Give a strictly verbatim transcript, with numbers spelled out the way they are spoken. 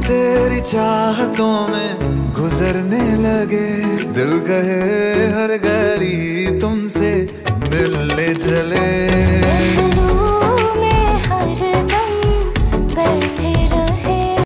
तेरी चाहतों में गुजरने लगे, दिल कहे हर घड़ी तुमसे मिलने चले।